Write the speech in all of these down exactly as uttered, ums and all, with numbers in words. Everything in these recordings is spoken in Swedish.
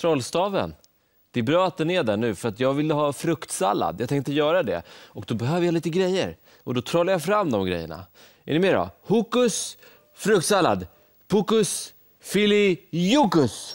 trollstaven. Det är bra att den är där nu för att jag vill ha fruktsallad. Jag tänkte göra det. Och då behöver jag lite grejer. Och då trollar jag fram de grejerna. Är ni med då? Hokus fruktsallad. Pokus filiokus.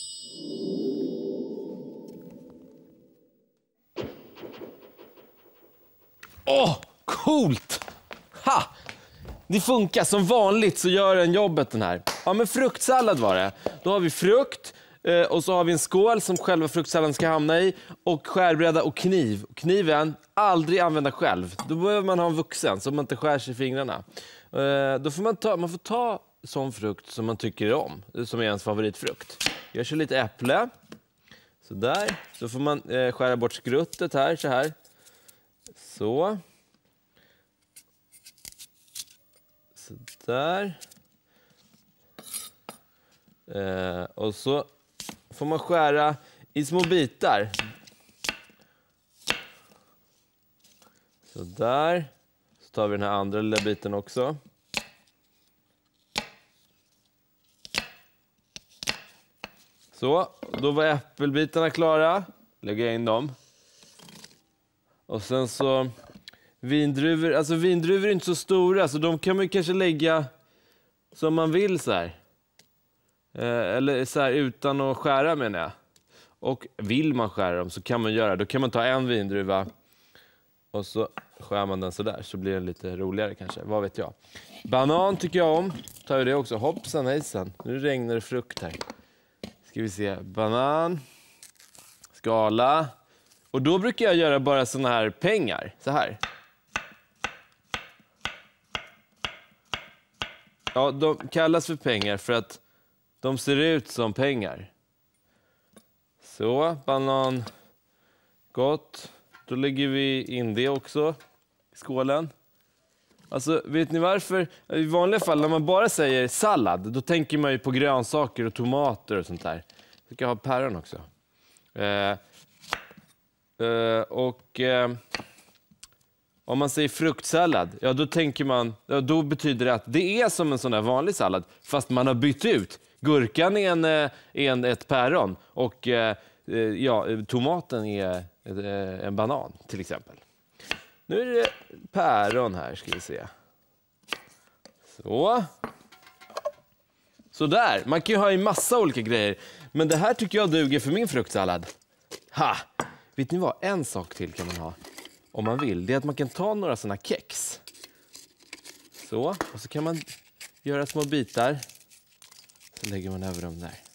Åh, oh, coolt! Ha! Det funkar som vanligt, så gör den jobbet den här. Ja, men fruktsallad var det. Då har vi frukt eh, och så har vi en skål som själva fruktsalladen ska hamna i. Och skärbräda och kniv. Kniven, aldrig använda själv. Då behöver man ha en vuxen så man inte skär sig i fingrarna. Eh, då får man ta, man får ta sån frukt som man tycker om. Som är ens favoritfrukt. Jag kör lite äpple. Så där. Så får man eh, skära bort skruttet här, så här. Så. Så där. Eh, och så får man skära i små bitar. Så där. Så tar vi den här andra lilla biten också. Så, då var äppelbitarna klara. Lägger jag in dem. Och sen så vindruvor, alltså vindruvor är inte så stora så de kan man kanske lägga som man vill så här. Eh, eller så här utan att skära menar jag. Och vill man skära dem så kan man göra, då kan man ta en vindruva och så skär man den så där så blir den lite roligare kanske, vad vet jag. Banan tycker jag om, tar vi det också, hoppsan hejsan, nu regnar det frukt här. Ska vi se, banan, skala. Och då brukar jag göra bara såna här pengar. Så här. Ja, de kallas för pengar för att de ser ut som pengar. Så, banan. Gott. Då lägger vi in det också i skålen. Alltså, vet ni varför? I vanliga fall, när man bara säger sallad, då tänker man ju på grönsaker och tomater och sånt där. Jag ska ha päron också. Eh... Uh, och uh, om man säger fruktsallad, ja då tänker man, ja, då betyder det att det är som en sån där vanlig sallad fast man har bytt ut. Gurkan är en, är en, ett päron och uh, ja, tomaten är uh, en banan till exempel. Nu är det päron här, ska vi se. Så. Så där, man kan ju ha en massa olika grejer, men det här tycker jag duger för min fruktsallad. Ha! Vet ni vad? En sak till kan man ha om man vill. Det är att man kan ta några såna kex. Så. Och så kan man göra små bitar. Så lägger man över dem där.